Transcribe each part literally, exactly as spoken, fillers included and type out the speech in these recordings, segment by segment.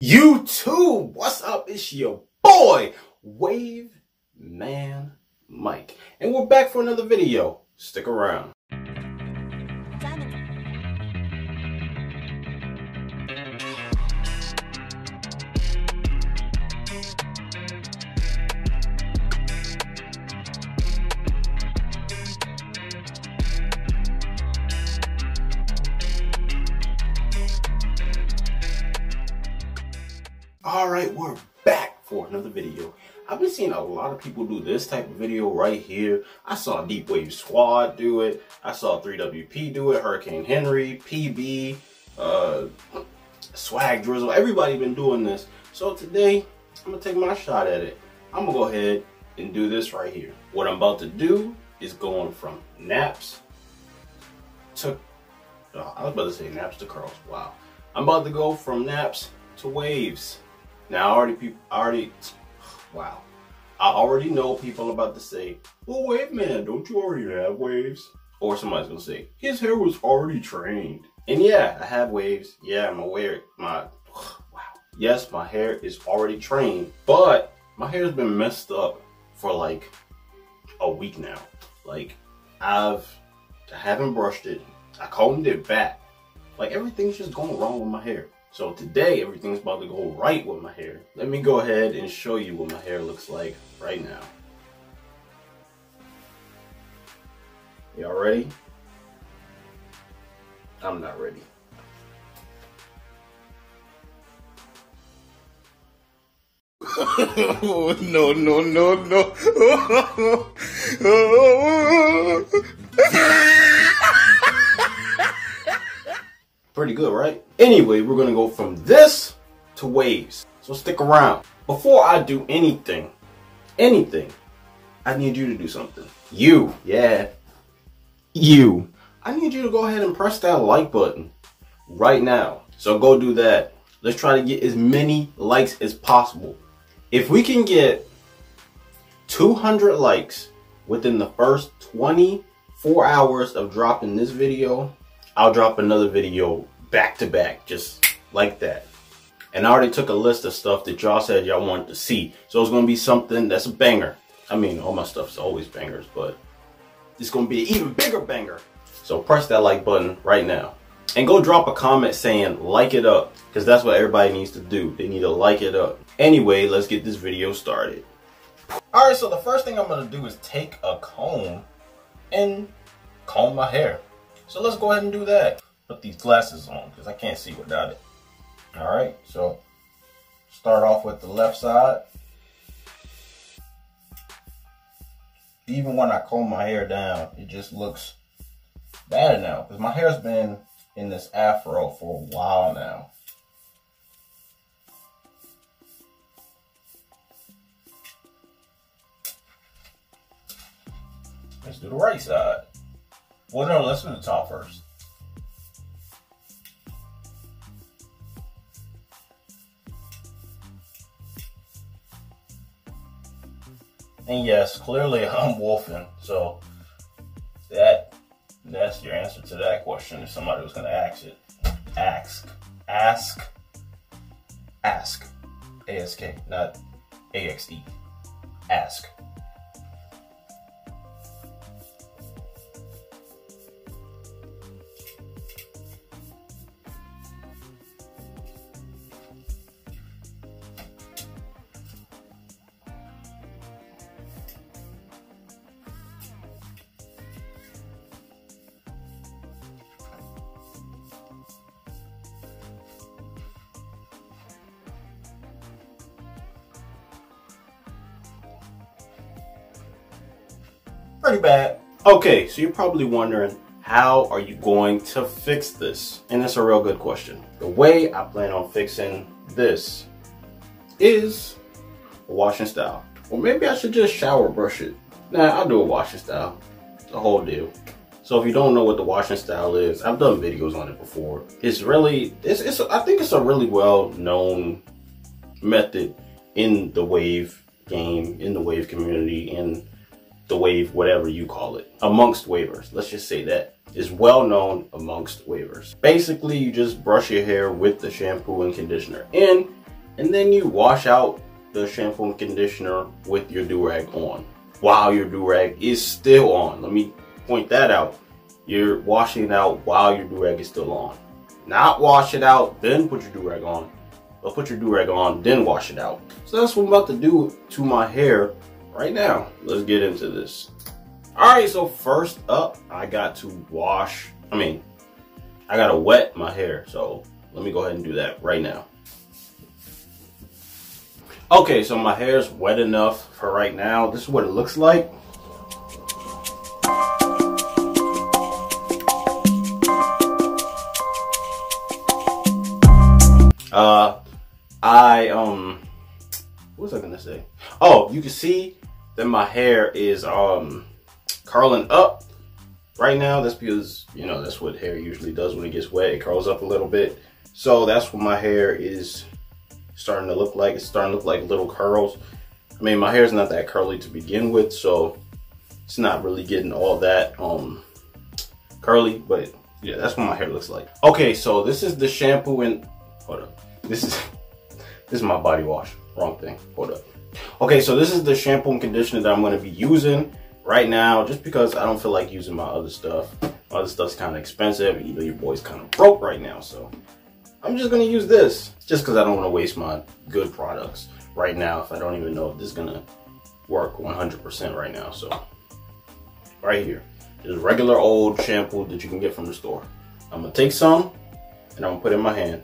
YouTube, what's up? It's your boy, Wave Man Mike. And we're back for another video. Stick around. Alright, we're back for another video. I've been seeing a lot of people do this type of video right here. I saw Deep Wave Squad do it. I saw three W P do it. Hurricane Henry, P B, uh, Swag Drizzle. Everybody been doing this. So today, I'm going to take my shot at it. I'm going to go ahead and do this right here. What I'm about to do is going from naps to... Oh, I was about to say naps to curls. Wow. I'm about to go from naps to waves. Now, I already, people, I already, wow. I already know people about to say, well, wave man, don't you already have waves? Or somebody's gonna say, his hair was already trained. And yeah, I have waves. Yeah, I'm aware, my, wow. Yes, my hair is already trained, but my hair's been messed up for like a week now. Like, I've, I haven't brushed it. I combed it back. Like, everything's just going wrong with my hair. So today, everything's about to go right with my hair. Let me go ahead and show you what my hair looks like right now. Y'all ready? I'm not ready. Oh, no, no, no, no. Pretty good, right? Anyway, we're gonna go from this to waves. So stick around. Before I do anything, anything, I need you to do something. You, yeah, you. I need you to go ahead and press that like button right now. So go do that. Let's try to get as many likes as possible. If we can get two hundred likes within the first twenty-four hours of dropping this video, I'll drop another video back to back, just like that. And I already took a list of stuff that y'all said y'all wanted to see. So it's gonna be something that's a banger. I mean, all my stuff's always bangers, but it's gonna be an even bigger banger. So press that like button right now. And go drop a comment saying like it up, because that's what everybody needs to do. They need to like it up. Anyway, let's get this video started. Alright, so the first thing I'm gonna do is take a comb and comb my hair. So let's go ahead and do that. Put these glasses on because I can't see without it. Alright, so start off with the left side. Even when I comb my hair down, it just looks bad now because my hair's been in this afro for a while now. Let's do the right side. Well, no, let's do the top first. And yes, clearly I'm wolfing, so that that's your answer to that question if somebody was going to ask it. Ask. Ask. Ask. A S K, not A X E. Ask. Pretty bad. Okay, so you're probably wondering, how are you going to fix this? And that's a real good question. The way I plan on fixing this is a washing style. Or maybe I should just shower brush it. Nah, I'll do a washing style. The whole deal. So if you don't know what the washing style is, I've done videos on it before. It's really, it's, it's I think it's a really well-known method in the wave game, in the wave community, in the wave, whatever you call it, amongst wavers. Let's just say that is well known amongst wavers. Basically, you just brush your hair with the shampoo and conditioner, and And then you wash out the shampoo and conditioner with your do-rag on while your do-rag is still on. Let me point that out. You're washing it out while your do-rag is still on. Not wash it out, then put your do-rag on. But put your do-rag on, then wash it out. So that's what I'm about to do to my hair right now. Let's get into this. Alright, so first up, I got to wash, I mean, I gotta wet my hair. So let me go ahead and do that right now. Okay, so my hair's wet enough for right now. This is what it looks like. Uh, I, um, what was I gonna say? Oh, you can see that my hair is, um, curling up right now. That's because, you know, that's what hair usually does when it gets wet. It curls up a little bit. So that's what my hair is starting to look like. It's starting to look like little curls. I mean, my hair's not that curly to begin with, so it's not really getting all that, um, curly, but yeah, that's what my hair looks like. Okay, so this is the shampoo and, hold up. This is this is my body wash. Wrong thing. Hold up. Okay, so this is the shampoo and conditioner that I'm going to be using right now, just because I don't feel like using my other stuff. My other stuff's kind of expensive. You know, your boy's kind of broke right now, so I'm just going to use this, just because I don't want to waste my good products right now if I don't even know if this is going to work one hundred percent right now. So right here, just regular old shampoo that you can get from the store. I'm going to take some and I'm going to put it in my hand.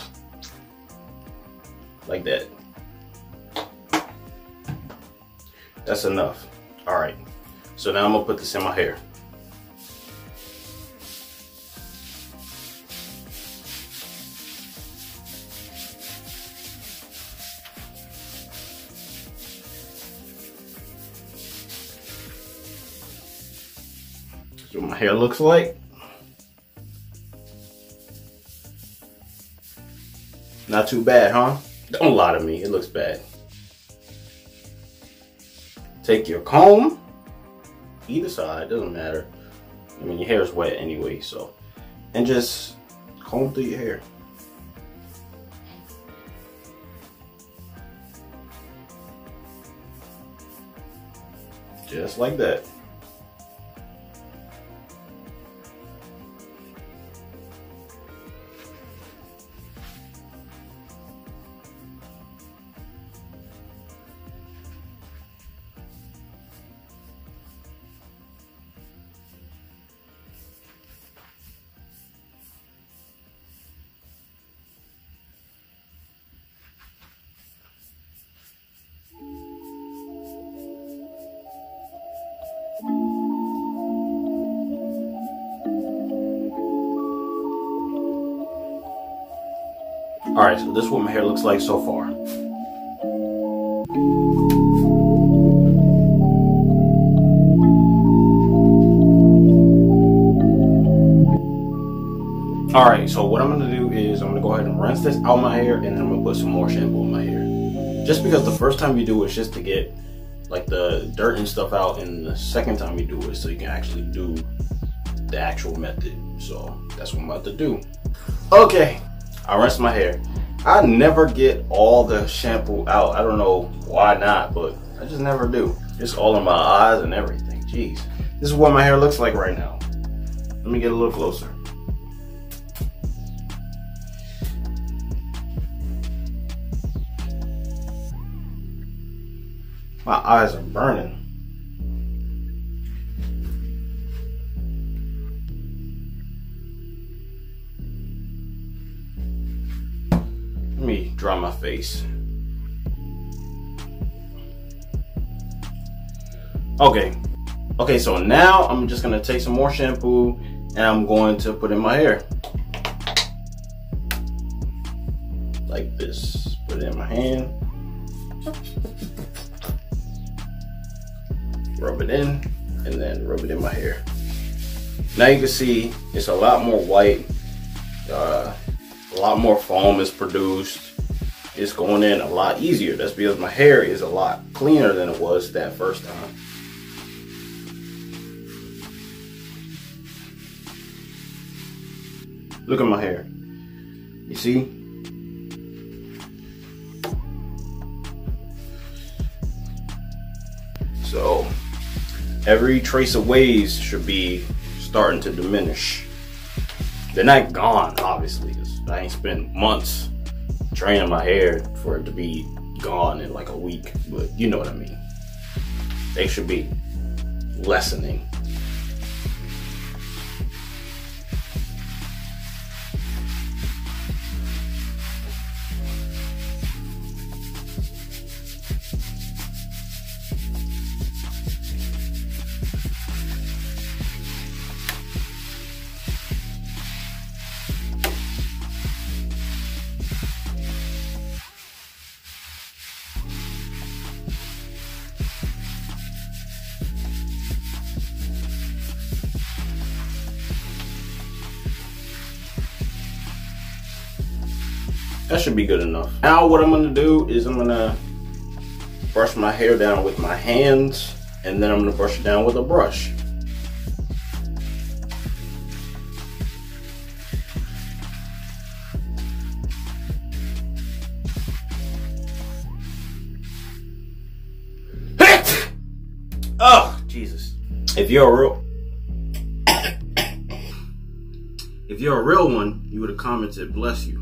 Like that. That's enough. All right. So now I'm gonna put this in my hair. That's what my hair looks like. Not too bad, huh? Don't lie to me, it looks bad. Take your comb, either side, doesn't matter. I mean, your hair is wet anyway, so. And just comb through your hair. Just like that. Alright, so this is what my hair looks like so far. Alright, so what I'm going to do is I'm going to go ahead and rinse this out my hair, and then I'm going to put some more shampoo in my hair. Just because the first time you do it is just to get like the dirt and stuff out, and the second time you do it so you can actually do the actual method. So that's what I'm about to do. Okay, I rinsed my hair. I never get all the shampoo out. I don't know why not, but I just never do. It's all in my eyes and everything. Jeez. This is what my hair looks like right now. Let me get a little closer. My eyes are burning. Let me dry my face. Okay. Okay, so now I'm just gonna take some more shampoo and I'm going to put in my hair. Like this. Put it in my hand. Rub it in, and then rub it in my hair. Now you can see it's a lot more white. Uh, a lot more foam is produced. It's going in a lot easier. That's because my hair is a lot cleaner than it was that first time. Look at my hair. You see? So every trace of waves should be starting to diminish. They're not gone, obviously, because I ain't spent months training my hair for it to be gone in like a week, but you know what I mean. They should be lessening. That should be good enough. Now what I'm gonna do is I'm gonna brush my hair down with my hands, and then I'm gonna brush it down with a brush. Oh, Jesus. If you're a real If you're a real one, you would have commented, bless you.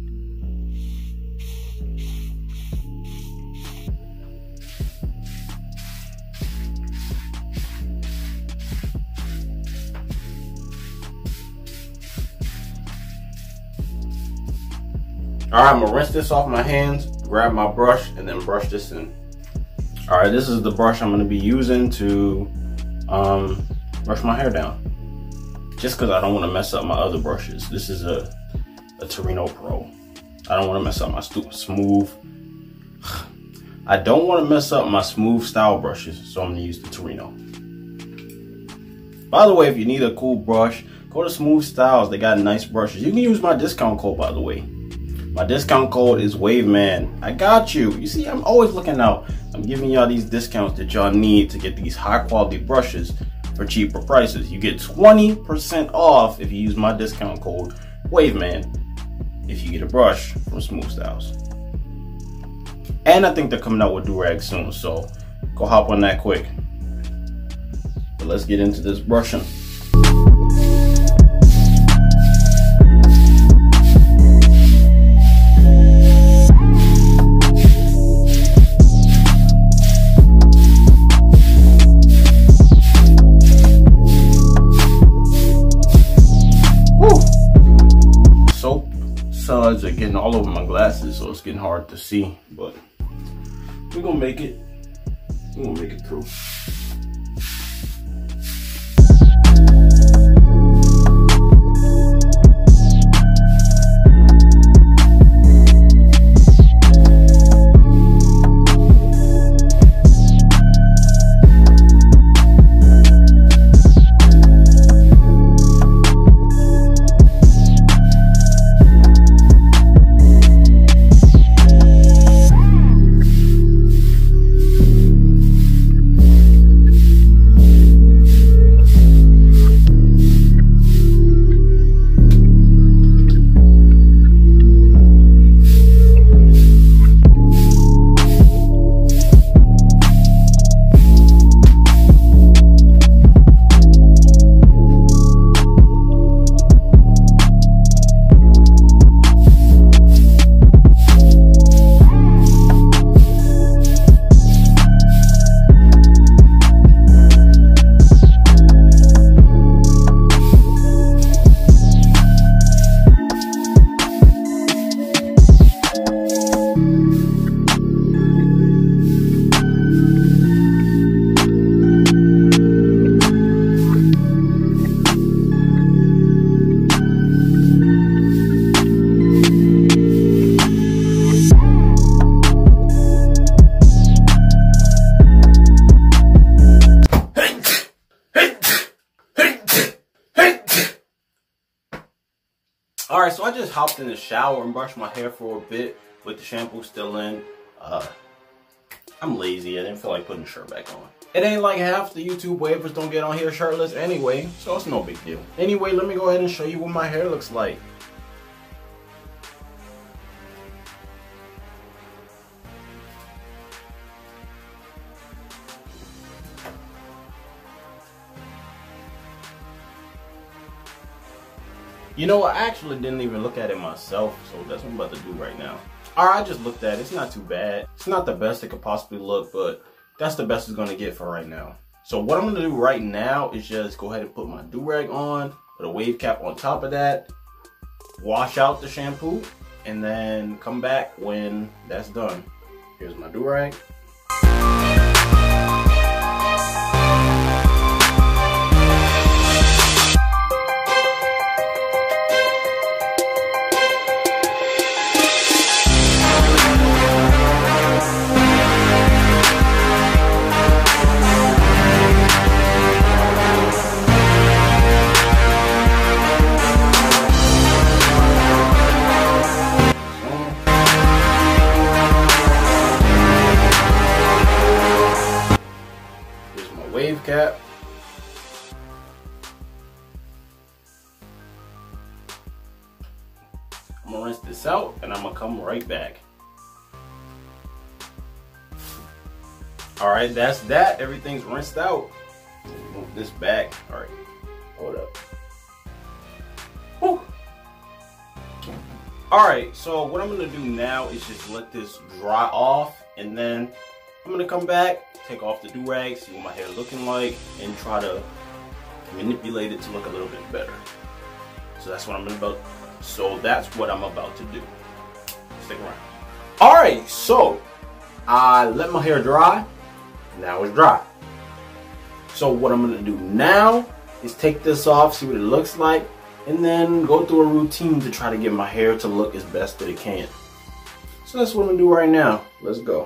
Alright, I'm gonna rinse this off my hands, grab my brush, and then brush this in. Alright, this is the brush I'm gonna be using to um, brush my hair down. Just because I don't want to mess up my other brushes. This is a, a Torino Pro. I don't want to mess up my smooth. I don't want to mess up my smooth style brushes, so I'm gonna use the Torino. By the way, if you need a cool brush, go to Smooth Styles. They got nice brushes. You can use my discount code, by the way. My discount code is WaveMan. I got you. You see, I'm always looking out. I'm giving y'all these discounts that y'all need to get these high quality brushes for cheaper prices. You get twenty percent off if you use my discount code WaveMan if you get a brush from Smooth Styles. And I think they're coming out with do-rags soon, so go hop on that quick. But let's get into this brushing. Suds are getting all over my glasses, so it's getting hard to see, but we're gonna make it. We're gonna make it through. Alright, so I just hopped in the shower and brushed my hair for a bit with the shampoo still in. Uh, I'm lazy. I didn't feel like putting the shirt back on. It ain't like half the YouTube wavers don't get on here shirtless anyway, so it's no big deal. Anyway, let me go ahead and show you what my hair looks like. You know, I actually didn't even look at it myself, so that's what I'm about to do right now. Alright, I just looked at it. It's not too bad. It's not the best it could possibly look, but that's the best it's gonna get for right now. So what I'm gonna do right now is just go ahead and put my do-rag on, put a wave cap on top of that, wash out the shampoo, and then come back when that's done. Here's my do-rag. Wave cap. I'm gonna rinse this out and I'm gonna come right back. Alright, that's that. Everything's rinsed out. Move this back. Alright, hold up. Whew. Alright, so what I'm gonna do now is just let this dry off, and then I'm gonna come back, take off the do-rag, see what my hair is looking like, and try to manipulate it to look a little bit better. So that's what I'm about. So that's what I'm about to do. Stick around. All right, so I let my hair dry. Now it's dry. So what I'm gonna do now is take this off, see what it looks like, and then go through a routine to try to get my hair to look as best that it can. So that's what I'm gonna do right now. Let's go.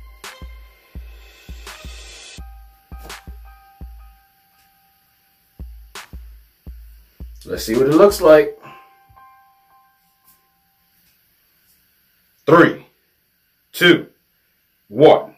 Let's see what it looks like. Three, two, one.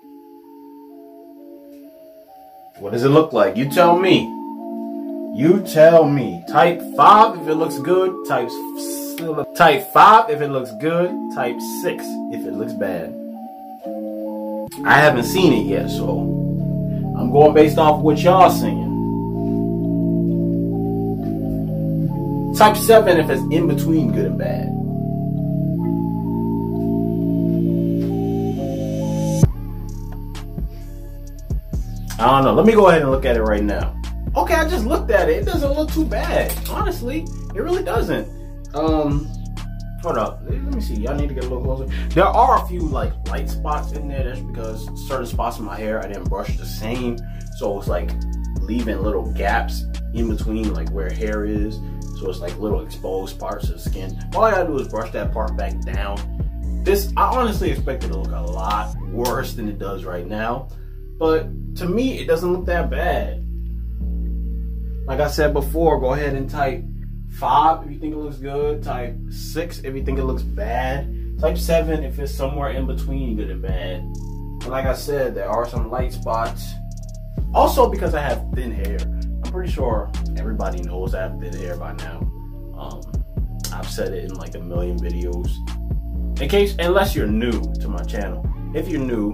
What does it look like? You tell me. You tell me. Type five if it looks good. Type type five if it looks good. Type six if it looks bad. I haven't seen it yet, so I'm going based off what y'all saying. Type seven if it's in between good and bad. I don't know. Let me go ahead and look at it right now. Okay, I just looked at it. It doesn't look too bad. Honestly, it really doesn't. Um, hold up. Let me see. Y'all need to get a little closer. There are a few like light spots in there. That's because certain spots in my hair I didn't brush the same. So it's like leaving little gaps in between like where hair is. So it's like little exposed parts of the skin. All I gotta do is brush that part back down. This, I honestly expect it to look a lot worse than it does right now. But to me, it doesn't look that bad. Like I said before, go ahead and type five if you think it looks good. Type six if you think it looks bad. Type seven if it's somewhere in between good and bad. But like I said, there are some light spots. Also because I have thin hair. I'm pretty sure everybody knows I have thin hair by now. Um, I've said it in like a million videos. In case, unless you're new to my channel. If you're new,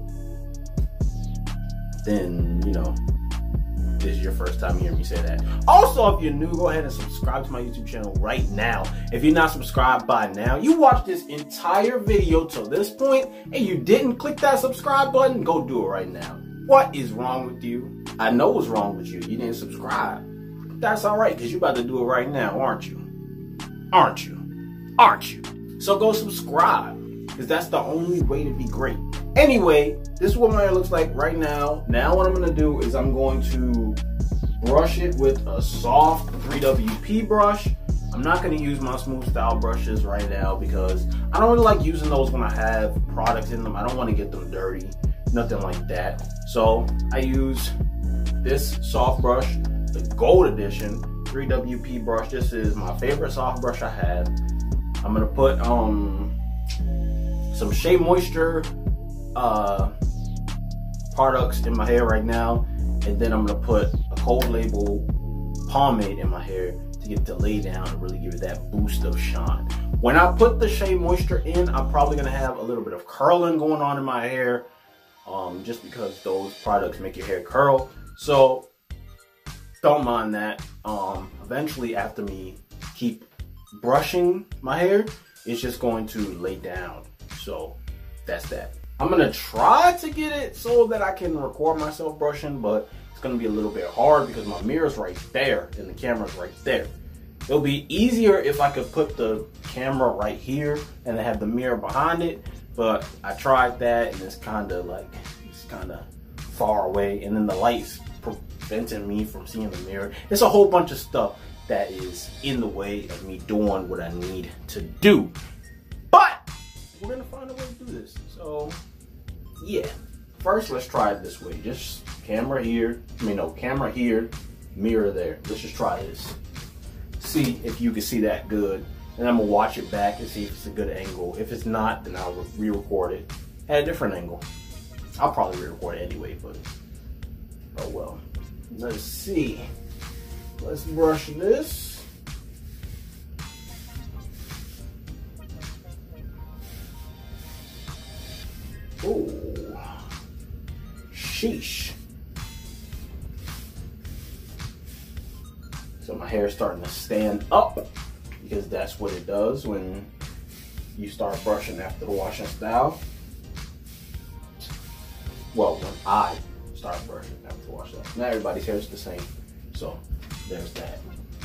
then, you know, this is your first time hearing me say that. Also, if you're new, go ahead and subscribe to my YouTube channel right now. If you're not subscribed by now, you watched this entire video till this point and you didn't click that subscribe button, go do it right now. What is wrong with you? I know what's wrong with you. You didn't subscribe. But that's all right, because you're about to do it right now, aren't you? Aren't you? Aren't you? So go subscribe, because that's the only way to be great. Anyway, this is what my hair looks like right now. Now what I'm going to do is I'm going to brush it with a soft three W P brush. I'm not going to use my smooth style brushes right now because I don't really like using those when I have products in them. I don't want to get them dirty. Nothing like that. So I use this soft brush, the gold edition three W P brush. This is my favorite soft brush I have. I'm gonna put um some Shea Moisture uh products in my hair right now, and then I'm gonna put a Cold Label pomade in my hair to get it to lay down and really give it that boost of shine. When I put the Shea Moisture in, I'm probably gonna have a little bit of curling going on in my hair. Um, just because those products make your hair curl. So don't mind that. Um, eventually after me keep brushing my hair, it's just going to lay down. So that's that. I'm gonna try to get it so that I can record myself brushing, but it's gonna be a little bit hard because my mirror's right there and the camera's right there. It'll be easier if I could put the camera right here and then have the mirror behind it, but I tried that and it's kind of like, it's kind of far away, and then the light's preventing me from seeing the mirror. It's a whole bunch of stuff that is in the way of me doing what I need to do. But we're gonna find a way to do this. So yeah, first let's try it this way. Just camera here, I mean no, camera here, mirror there. Let's just try this. See if you can see that good. And I'm gonna watch it back and see if it's a good angle. If it's not, then I'll re-record it at a different angle. I'll probably re-record it anyway, but oh well. Let's see. Let's brush this. Oh, sheesh. So my hair is starting to stand up because that's what it does when you start brushing after the washing style. Well, when I start brushing after the washing style. Not everybody's hair is the same. So there's that.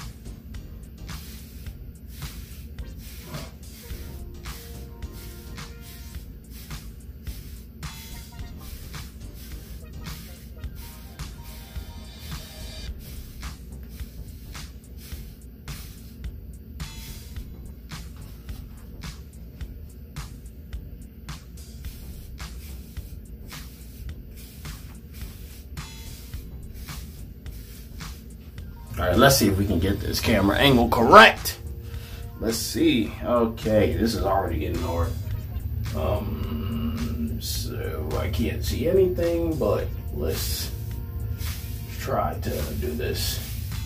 All right, let's see if we can get this camera angle correct. Let's see. Okay, this is already getting hard. Um, so I can't see anything, but let's try to do this.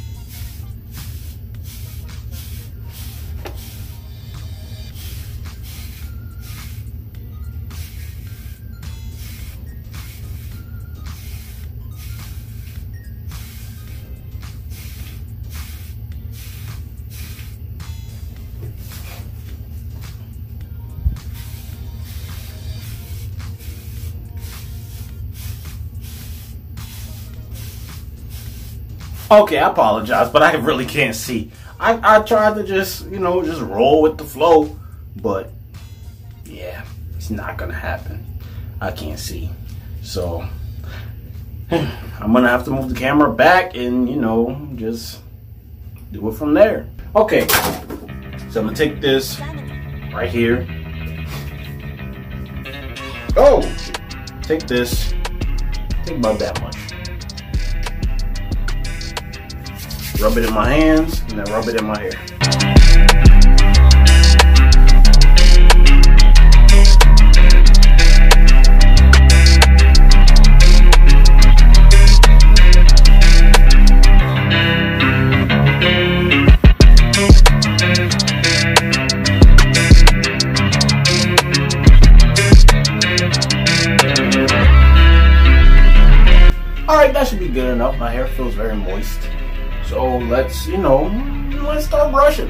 Okay, I apologize, but I really can't see. I, I tried to just, you know, just roll with the flow, but yeah, it's not gonna happen. I can't see. So I'm gonna have to move the camera back and, you know, just do it from there. Okay, so I'm gonna take this right here. Oh, take this, take about that much. Rub it in my hands, and then rub it in my hair. Alright, that should be good enough. My hair feels very moist. So let's, you know, let's start brushing.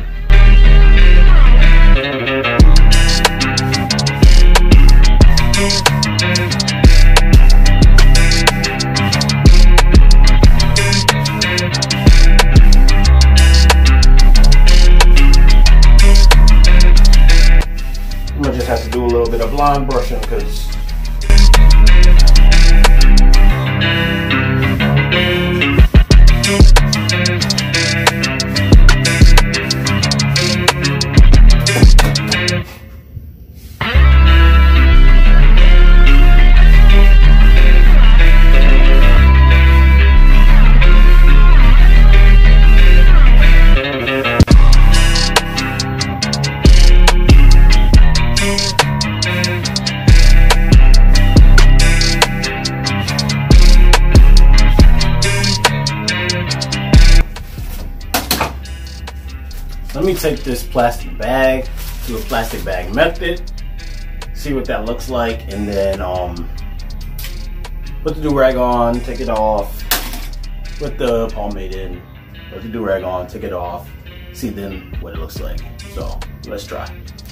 I'm gonna just have to do a little bit of line brushing because let me take this plastic bag, do a plastic bag method, see what that looks like, and then um, put the do-rag on, take it off, put the pomade in, put the do-rag on, take it off, see then what it looks like. So let's try.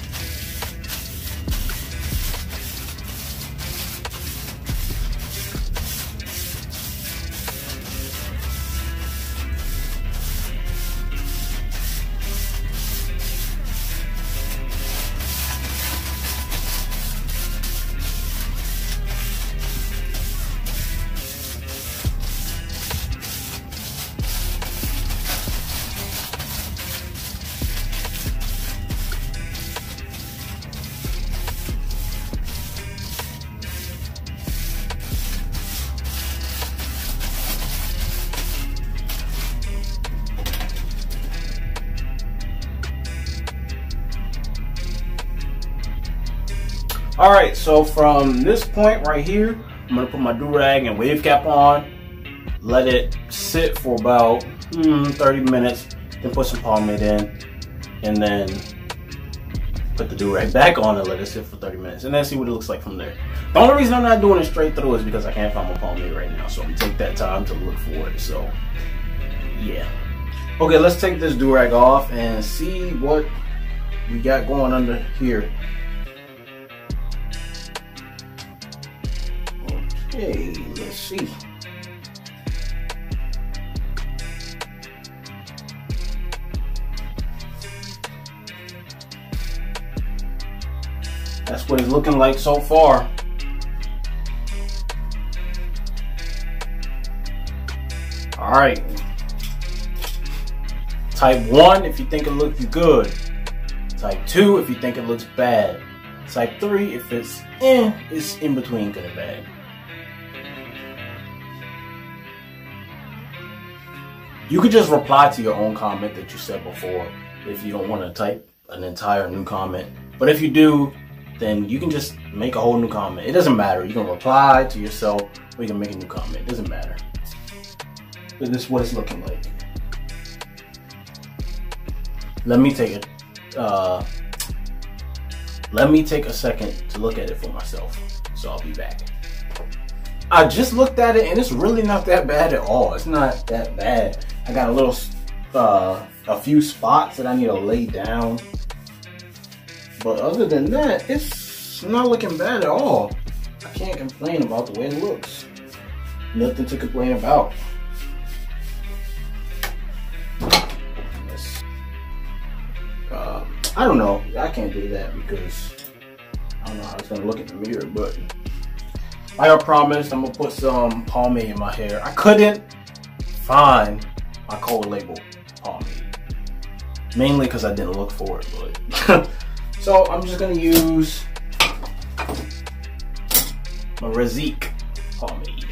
Alright, so from this point right here, I'm going to put my do-rag and wave cap on, let it sit for about hmm, thirty minutes, then put some pomade in, and then put the do-rag back on and let it sit for thirty minutes, and then see what it looks like from there. The only reason I'm not doing it straight through is because I can't find my pomade right now, so I'm going to take that time to look for it, so yeah. Okay, let's take this do-rag off and see what we got going under here. Okay, let's see. That's what it's looking like so far. All right. Type one if you think it looks good. Type two if you think it looks bad. Type three if it's eh, it's in between good and bad. You could just reply to your own comment that you said before if you don't want to type an entire new comment. But if you do, then you can just make a whole new comment. It doesn't matter. You can reply to yourself or you can make a new comment. It doesn't matter. But this is what it's looking like. Let me take it. Uh, let me take a second to look at it for myself. So I'll be back. I just looked at it and it's really not that bad at all. It's not that bad. I got a little, uh, a few spots that I need to lay down. But other than that, it's not looking bad at all. I can't complain about the way it looks. Nothing to complain about. Uh, I don't know. I can't do that because I don't know how it's gonna look in the mirror, but like I promised, I'm gonna put some pomade in my hair. I couldn't find my cold label pomade, mainly because I didn't look for it. But so I'm just gonna use my Razik pomade.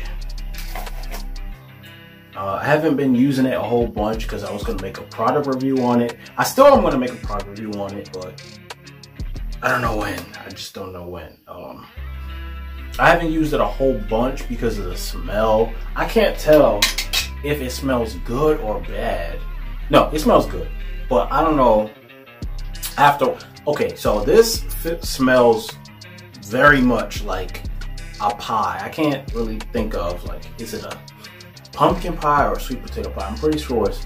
Uh, I haven't been using it a whole bunch because I was gonna make a product review on it. I still am gonna make a product review on it, but I don't know when. I just don't know when. Um, I haven't used it a whole bunch because of the smell. I can't tell if it smells good or bad. No, it smells good, but I don't know after. Okay, so this fit smells very much like a pie. I can't really think of, like, is it a pumpkin pie or a sweet potato pie? I'm pretty sure it's,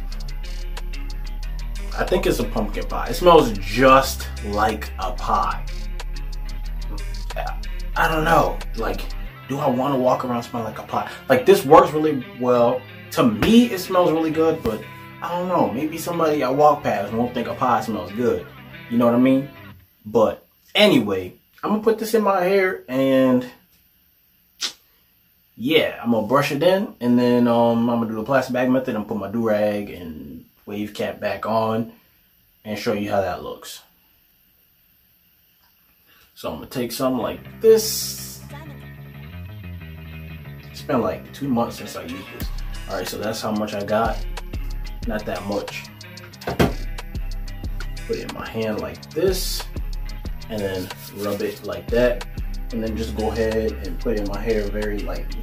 I think it's a pumpkin pie. It smells just like a pie. I don't know, like, do I want to walk around smelling like a pie? Like, this works really well. To me, it smells really good, but I don't know. Maybe somebody I walk past won't think a pie smells good. You know what I mean? But anyway, I'm going to put this in my hair and yeah, I'm going to brush it in and then um, I'm going to do the plastic bag method and put my do-rag and wave cap back on and show you how that looks. So I'm gonna take some like this. It's been like two months since I used this. All right, so that's how much I got. Not that much. Put it in my hand like this, and then rub it like that, and then just go ahead and put it in my hair very lightly.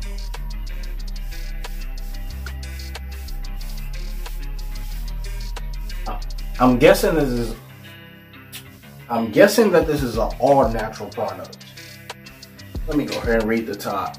I'm guessing this is. I'm guessing that this is an all natural product. Let me go ahead and read the top.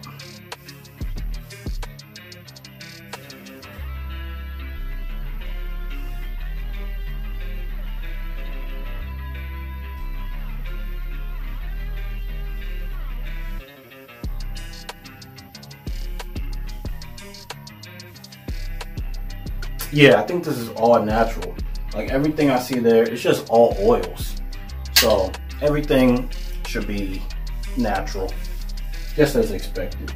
Yeah, I think this is all natural. Like everything I see there, it's just all oils. So everything should be natural, just as expected.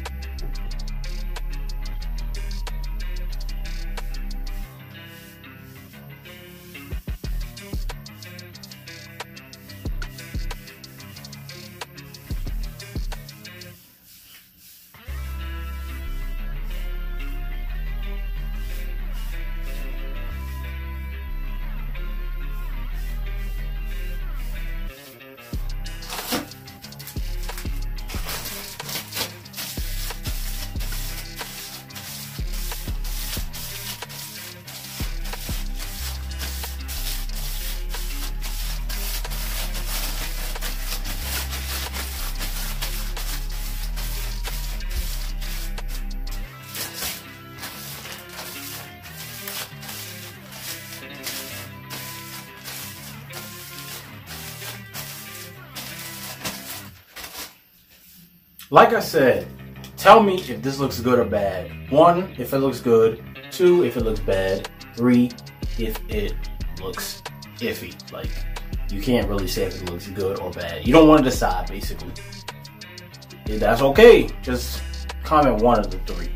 Like I said, tell me if this looks good or bad. One, if it looks good. Two, if it looks bad. Three, if it looks iffy. Like, you can't really say if it looks good or bad. You don't want to decide, basically. If that's okay. Just comment one of the three.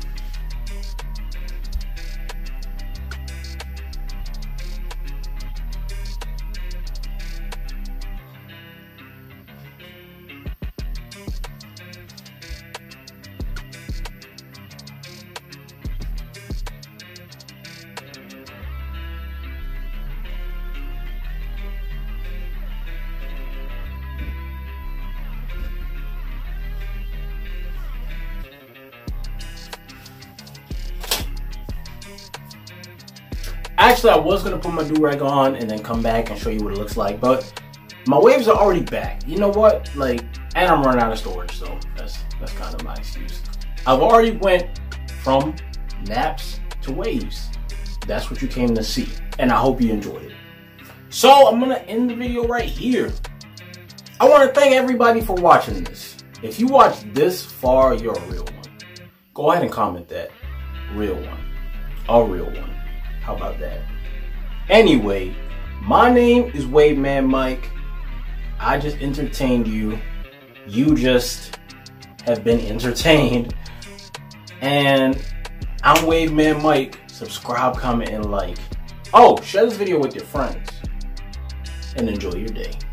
Actually, I was going to put my do-rag on and then come back and show you what it looks like, but my waves are already back. You know what? Like, and I'm running out of storage, so that's that's kind of my excuse. I've already went from naps to waves. That's what you came to see, and I hope you enjoyed it. So I'm going to end the video right here. I want to thank everybody for watching this. If you watched this far, you're a real one. Go ahead and comment that. Real one. A real one. How about that? Anyway, my name is Wave Man Mike. I just entertained you. You just have been entertained. And I'm Wave Man Mike. Subscribe, comment, and like. Oh, share this video with your friends. And enjoy your day.